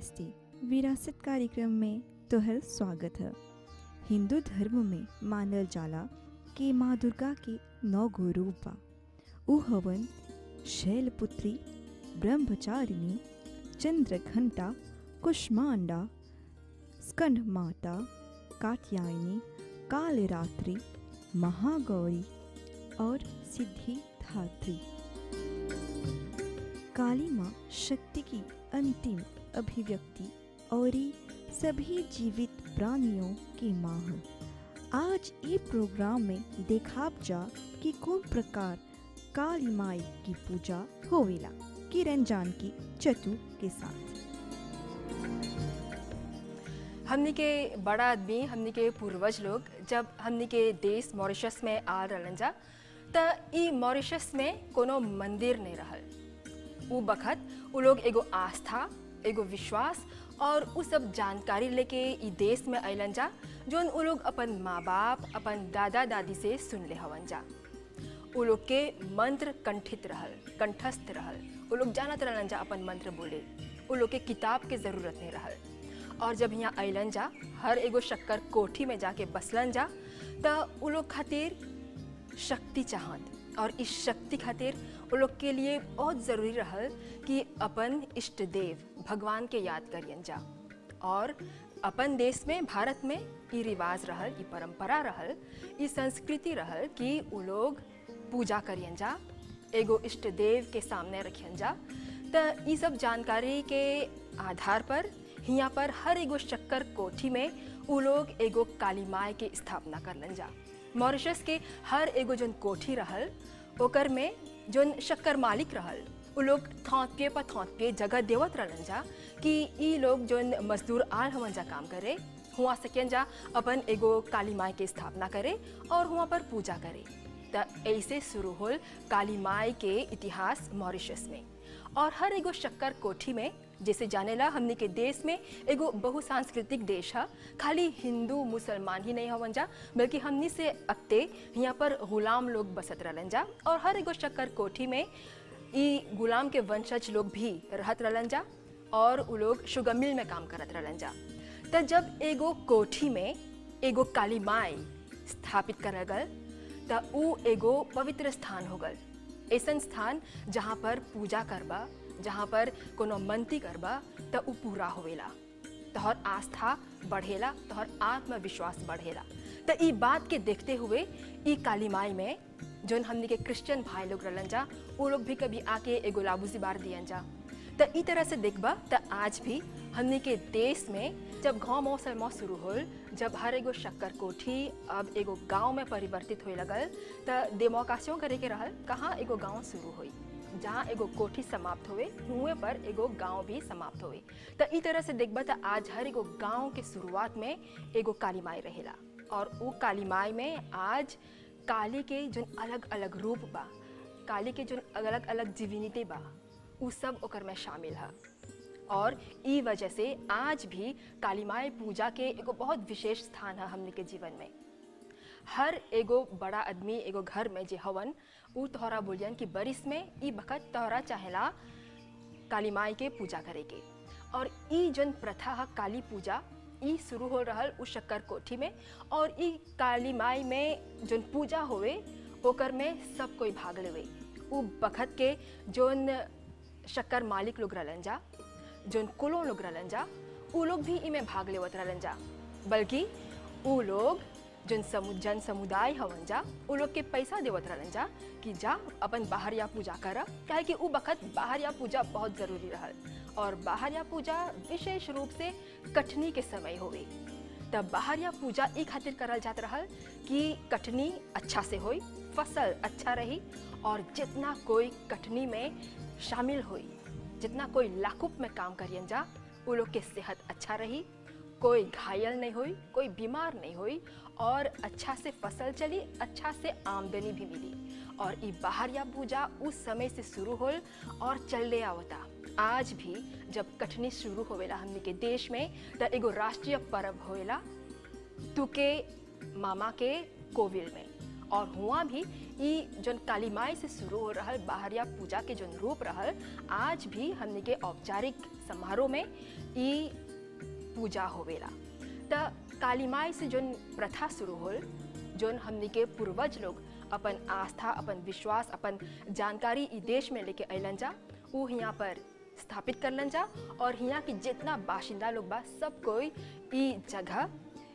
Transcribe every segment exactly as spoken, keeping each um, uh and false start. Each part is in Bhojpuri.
नमस्ते। विरासत कार्यक्रम में तोहर स्वागत है। हिंदू धर्म में मानल जाला कि माँ दुर्गा के नौ गो रूप बा। उ हवन शैलपुत्री, ब्रह्मचारिणी, चंद्रघंटा, कुष्मांडा, स्कंद माता, कात्यायनी, कालरात्रि, महागौरी और सिद्धिदात्री। काली माँ शक्ति की अंतिम अभिव्यक्ति और सभी जीवित प्राणियों की माँ है। आज ये प्रोग्राम में देखाब जा कि कौन प्रकार काली माई की पूजा होवेला। किरण जानकी चतु के साथ हमनी के बड़ा आदमी, हमनी के पूर्वज लोग जब हमनी के देश मॉरिशस में आ रहलन जा त ई मॉरिशस में कोनो मंदिर नहीं रहल। उ बखत उ लोग एगो आस्था, एगो विश्वास और उ सब जानकारी लेके ई देश में अइलन जा जोन उ लोग अपन माँ बाप, अपन दादा दादी से सुन ले हवन जा। उ लोग के मंत्र कंठित रहल, कंठस्थ रहल। उ लोग जानत रहलन जा अपन मंत्र बोले। उ लोग के किताब के ज़रूरत नहीं रहल। और जब यहाँ अइलन जा, हर एगो शक्कर कोठी में जाके बसलन जा त उ लोग खातिर शक्ति चाहत और इस शक्ति खातिर उ लोग के लिए बहुत ज़रूरी रहल कि अपन इष्ट देव भगवान के याद करियन जा। और अपन देश में, भारत में ई रिवाज रहल, ई परंपरा रहल, ई संस्कृति रहल कि उ लोग पूजा करियन जा, एगो इष्ट देव के सामने रखियन जा। त ई सब जानकारी के आधार पर हियाँ पर हर एगो शक्कर कोठी में उ लोग एगो काली माई के स्थापना करलन जा। मॉरिशस के हर एगो जोन कोठी रहल ओकर में जोन शक्कर मालिक रहल उ लोग थौतपे पर थौतपे जगह देवत रहलन जा कि ई लोग जोन मजदूर आल हवन जा काम करे, हुआ सकियन जा अपन एगो काली माई के स्थापना करे और हुआ पर पूजा करे। त ऐसे शुरू होल काली माई के इतिहास मॉरिशस में। और हर एगो शक्कर कोठी में, जैसे जानेला हमने के देश में एगो बहुसांस्कृतिक देश है। खाली हिंदू मुसलमान ही नहीं हवन जा, बल्कि हमनी से अक्ते यहाँ पर गुलाम लोग बसत रहलन जा। और हर एगो शक्कर कोठी में ई गुलाम के वंशज लोग भी रहत रहलन जा और उ लोग शुगर मिल में काम करत रहलन जा। त जब एगो कोठी में एगो काली माई स्थापित करल गल त उ एगो पवित्र स्थान हो गल। ऐसन स्थान जहाँ पर पूजा करबा, जहाँ पर कोनो मनती करबा त उ पूरा होवेला, तोहर आस्था बढ़ेला, तोहर आत्मविश्वास बढ़ेला। त ई बात के देखते हुए ई काली माई में जोन हमनी के क्रिश्चियन भाई लोग रहलन जा उ लोग भी कभी आके एगो लाबूजी बार दियन जा। त ई तरह से देखबा त आज भी हमनी के देश में जब गाँव मौसम शुरू होल, जब हर एगो शक्कर कोठी अब एगो गांव में परिवर्तित होए लगल त डेमोक्रेसियों करे के रहल कहाँ एगो गांव शुरू हुई, जहाँ एगो कोठी समाप्त हुए हुए पर एगो गांव भी समाप्त हुए। त ई तरह से देखबा त आज हर एगो गांव के शुरुआत में एगो काली माई रहेला। और वो काली माई में आज काली के जोन अलग अलग रूप बा, काली के जोन अलग अलग जीवनीते बा, उ सब ओकर में शामिल है। और ई वजह से आज भी काली माई पूजा के एगो बहुत विशेष स्थान है हमने के जीवन में। हर एगो बड़ा आदमी एगो घर में जे हवन उ तोहरा बोलियन कि बरिस में ई बखत तोहरा चाहेला काली माई के पूजा करे के। और ई जन प्रथा है काली पूजा, ई शुरू हो रहल उ शक्कर कोठी में। और ई काली माई में जोन पूजा होवे ओकर में सब कोई भाग लेवे। उ बखत के जोन शक्कर मालिक लोग रहलन जा, जोन कुलों लोग रहलन जा, उ लोग भी इमें भाग लेवत रहलन जा। बल्कि उ लोग जन समु जन समुदाय हवन जा उ लोग के पैसा देवत रहलन जा कि जा अपन बाहरिया पूजा कर, काहे कि उ बखत बाहरिया पूजा बहुत ज़रूरी रहल। और बाहरिया पूजा विशेष रूप से कटनी के समय होवे। तब बाहरिया पूजा ई खातिर करल जात रहल कि कटनी अच्छा से होई, फसल अच्छा रही और जितना कोई कटनी में शामिल होई, जितना कोई लाकुप में काम करियन जा उ लोग के सेहत अच्छा रही, कोई घायल नहीं हुई, कोई बीमार नहीं हुई और अच्छा से फसल चली, अच्छा से आमदनी भी मिली। और ई बाहरिया पूजा उस समय से शुरू होल और चलले आवता। आज भी जब कटनी शुरू होवेला हमने के देश में त एगो राष्ट्रीय पर्व होवेला तुके मामा के कोविल में। और हुआ भी ई जोन काली माई से शुरू हो रहल बाहरिया पूजा के जोन रूप रहल, आज भी हमने के औपचारिक समारोह में ई पूजा होवेला। त काली माई से जोन प्रथा शुरू होल, जोन हमने के पूर्वज लोग अपन आस्था, अपन विश्वास, अपन जानकारी ई देश में लेके अलन जा, वो यहाँ पर स्थापित करलन जा और यहाँ के जितना बाशिंदा लोग बा सब कोई ई जगह,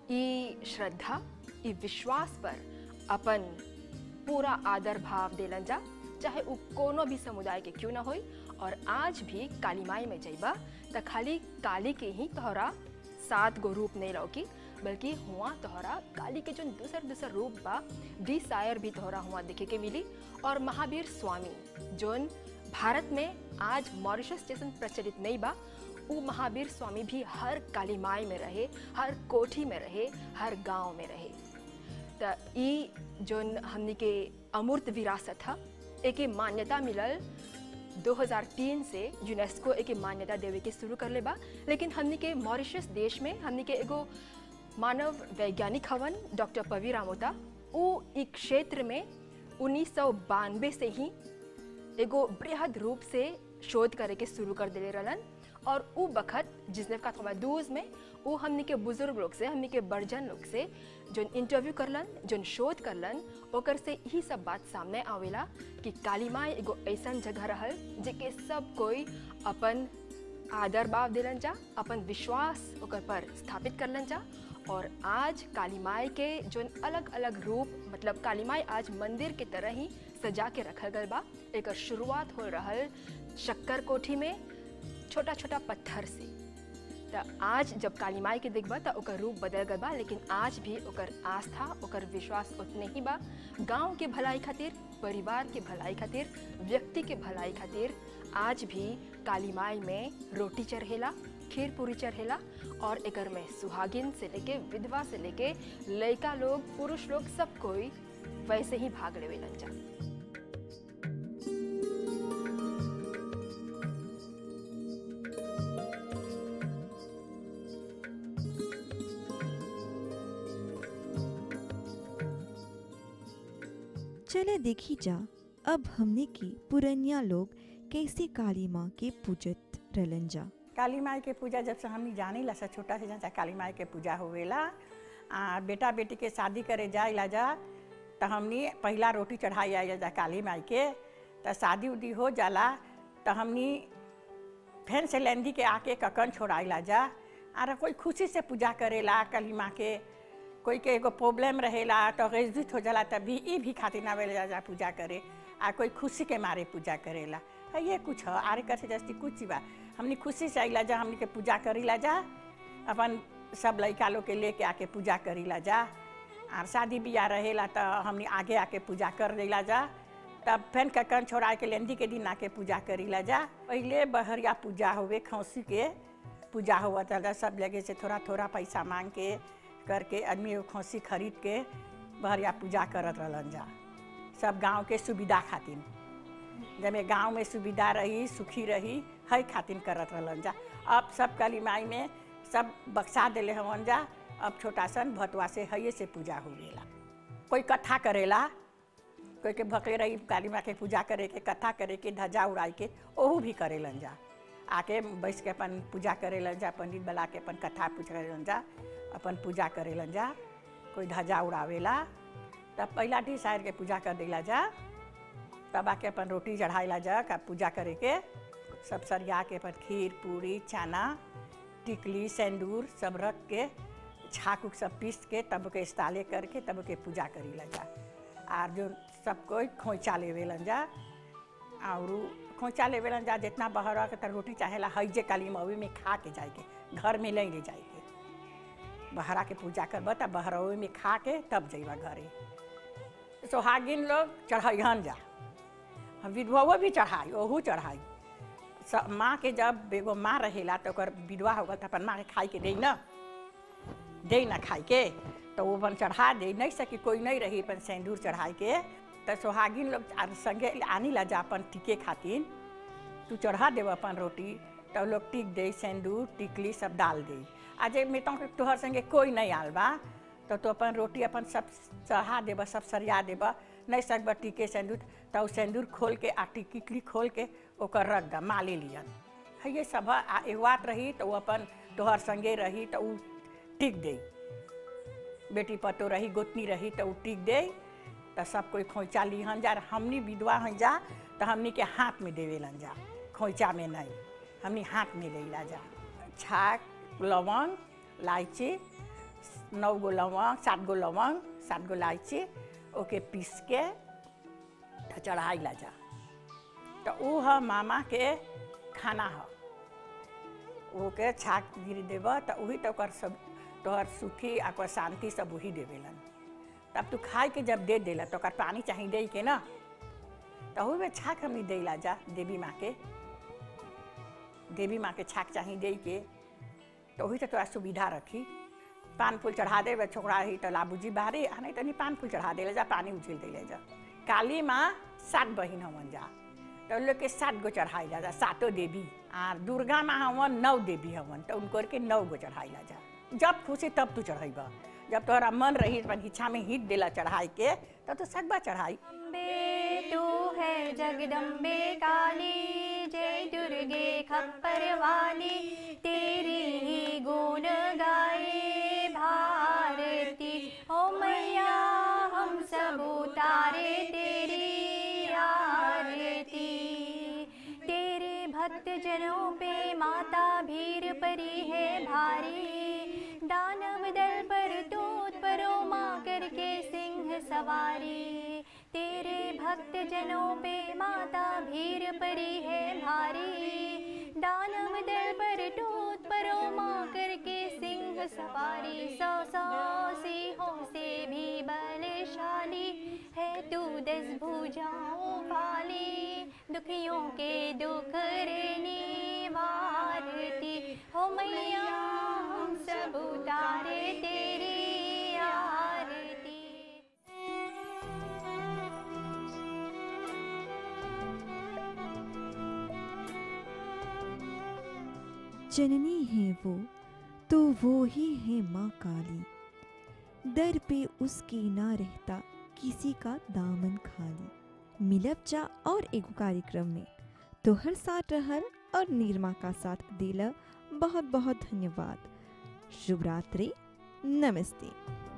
ई श्रद्धा, ई विश्वास पर अपन पूरा आदर भाव देलन जा, चाहे वो कोनो भी समुदाय के क्यों ना होई। और आज भी काली माई में जइबा त खाली काली के ही तोहरा सात गो रूप नहीं लौकी, बल्कि हुआ तोहरा काली के जो दूसर दूसर रूप बा डिसायर भी तोहरा हुआ देखे के मिली। और महावीर स्वामी जोन भारत में आज मॉरिशस जैसन प्रचलित नहीं बा, वो महावीर स्वामी भी हर काली माई में रहे, हर कोठी में रहे, हर गांव में रहे। त ई जोन हमनी के अमूर्त विरासत था, एक मान्यता मिलल दो हज़ार तीन से यूनेस्को एक मान्यता देवे के शुरू कर ले बा। लेकिन हमनी के मॉरिशस देश में हमनी के एगो मानव वैज्ञानिक हवन डॉक्टर पवी रामोता, वो एक क्षेत्र में उन्नीस सौ बानवे से ही एगो बृहद रूप से शोध करे के शुरू कर दिले रहलन। और वो बखत जिसने का थोड़ा दूज में वो हमनी के बुजुर्ग लोग से, हमनी के बड़जन लोग से जोन इंटरव्यू करलन, जोन शोध करलन, ओकर से यही सब बात सामने आवेला कि काली माई एगो ऐसन जगह रहल जेके सब कोई अपन आदर भाव दिलन जा, अपन विश्वास ओकर पर स्थापित करलन जा। और आज काली माई के जोन अलग अलग रूप, मतलब काली माई आज मंदिर के तरह ही सजा के रखल गल बा। एक शुरुआत हो रहल शक्कर कोठी में छोटा छोटा पत्थर से। तो आज जब काली माई के देखबा तो ओकर रूप बदल गल बा, लेकिन आज भी ओकर आस्था, ओकर विश्वास उतने ही बा। गांव के भलाई खातिर, परिवार के भलाई खातिर, व्यक्ति के भलाई खातिर आज भी काली माई में रोटी चढ़ेला, खीर पूरी चढ़ेला। और एकर में सुहागिन से लेके विधवा से लेके लड़का लोग, पुरुष लोग, सब कोई वैसे ही भाग लेवेलन जा। चले देखी जा अब हमने की पुरनिया लोग कैसे काली माँ के पूजत रहलन जा। काली माई के पूजा जब से हमनी जानी ला सा छोटा से जा काली माई के पूजा होवेला। आ बेटा बेटी के शादी करे जाइला जा तो हमनी पहला रोटी चढ़ाई आइला जा काली माई के। तो शादी उदी हो जाला तो हमनी फिर से लेंदी के आके ककन छोड़ाइला जा। और कोई खुशी से पूजा करेला काली माँ के, कोई के एगो प्रॉब्लम रहेला तो गजबीत हो जाला तभी ई भी खातिर आवेला जा पूजा करे। आ कोई खुशी के मारे पूजा करेला, ये कुछ है आरे कर से जस्ती कुछ बा। हमनी खुशी से आइला जा, हमनी के पूजा करीला जा, अपन सब लड़का लोग के लेके आके पूजा करीला जा। और शादी ब्याह रहेला तो हमनी आगे आके पूजा कर देला जा। तब फिर ककन छोड़ा के लेंदी के दिन आके पूजा करीला जा। पहले बहरिया पूजा होवे, खौसी के पूजा हुआ था, सब जगह से थोड़ा थोड़ा पैसा मांग के करके आदमी खौसी खरीद के बहरिया पूजा करत रहलन जा, सब गांव के सुविधा खातिर। जब गांव में सुविधा रही, सुखी रही, है खातिर करत रहलन जा। अब सब काली माई में सब बक्सा दिले हवन जा। अब छोटा सन भतवा से है से पूजा हो गेला। कोई कथा करेला, कोई के भकले रही काली माँ के पूजा करे के, कथा करे के, ध्वजा उड़ाई के, ओहू भी करेलन जा। आके बैठ के अपन पूजा करेलन जा, पंडित बुला के अपन कथा पूछ करेलन जा, अपन पूजा करेलन जा। कोई ध्वजा उड़ावेला, तब पहला टी शायर के पूजा कर देला जा। तब आके अपन रोटी चढ़ाइला जा का पूजा करे के, सब सरिया के अपन खीर पूरी चना टिकली सिंदूर सब रख के छाक उक सब पीस के तब के इस्ताले करके तब के पूजा करीला जा। और जो सब कोई खोइचा लेवेलन जा, और खोइचा लेवेलन जा। जितना बहरा के तर रोटी चाहेला हईजे काली मवी में खा के जाए के, घर में ले ले जाए के। बहरा के पूजा करब तब बहरवे में खा के तब जइबा घरे। सोहागिन लोग चढ़ाइहन जा, विधवा भी चढ़ाई, ओहू चढ़ाई। माँ के जब एगो माँ रहेला तो ओकर विधवा होगा तो अपन माँ के खाई के दे न दे न खाई के, तो वो अपन चढ़ा दे। नहीं सकी कोई नहीं रही अपन सिंदूर चढ़ाई के, तो सोहागिन लोग संगे आनी ला जा अपन टिके खातिर। तू चढ़ा देव अपन रोटी, तो लोग टिक दे, सिंदूर टिकली सब डाल दे। आज में तो तोहर संगे कोई नहीं आल बा तो तो अपन रोटी अपन सब चढ़ा देबा, सब सरिया देबा, नहीं सकबा टीके सिंदूर तो उ सिंदूर खोल के आ टिकली खोल के ओकर रख द माले लियन है। ये सब आ एगवात रही तो अपन तोहर संगे रही तो उ टिक दे, बेटी पतो रही गोतनी रही तो उ टिक दे। तो सब कोई खोइचा लिहन जा, हमनी विधवा हन जा तो हमनी के हाथ में देवेलन जा, खोइचा में नहीं, हमनी हाथ में लेला जा। छाक, लवंग, इलायची, नौ गो लवंग, सात गो लवंग, सात गो इलायची ओके पीस के तो चढ़ाई ला जा। तो उ ह मामा के खाना ह, ओके छाक गिर देब तो वही तो कर सब तोहर सुखी आ शांति सब वही देवेलन। तब तू खाए के जब दे देला तो कर पानी चाहिए दे के ना, तो वही में छाक हमनी देला जा देवी माँ के, देवी माँ के छाक चाहिए दे के। तो वही तो तोरा सुविधा रखी। पान फूल चढ़ा दे छोकरा रही तो लाबूजी बाहरी आ नहीं तो नहीं पान फूल चढ़ा दे जा, पानी उछिल दे जा। काली माँ सात बहिन हवन जा तो लोग के सात गो चढ़ाई जा, सातों देवी। आ दुर्गा माँ हवन नौ देवी हवन तो उनको के नौ गो चढ़ाई ला जा। जब खुशी तब तू चढ़ाइबा, जब तोहरा मन रही अपन इच्छा में हिट देला चढ़ाई के तब तो सकबा चढ़ाई। तू है जगदम्बे काली, जय दुर्गे खप्पर वाली, तेरी ही गुण गाए भारती। ओ मैया हम सब उतारे तेरी आरती, तेरे भक्त जनों पे माता भीर परी है भारी, दानव दल पर तूत परो माँ करके सिंह सवारी। तेरे भक्त जनों पे माता भीर परी है भारी, दानव दल पर टूट परो माँ करके सिंह सवारी। सौ सौ सिंहों से भी बलशाली है तू दस भुजाओं वाली, दुखियों के दुख रे वारती। हो मैया हम सब उतारे तेरी आरती। जननी है वो तो वो ही है माँ काली, दर पे उसके ना रहता किसी का दामन खाली। मिलब जा और एगो कार्यक्रम में तोहर साथ रहल और निर्मा का साथ दिला। बहुत बहुत धन्यवाद। शुभ रात्रि, नमस्ते।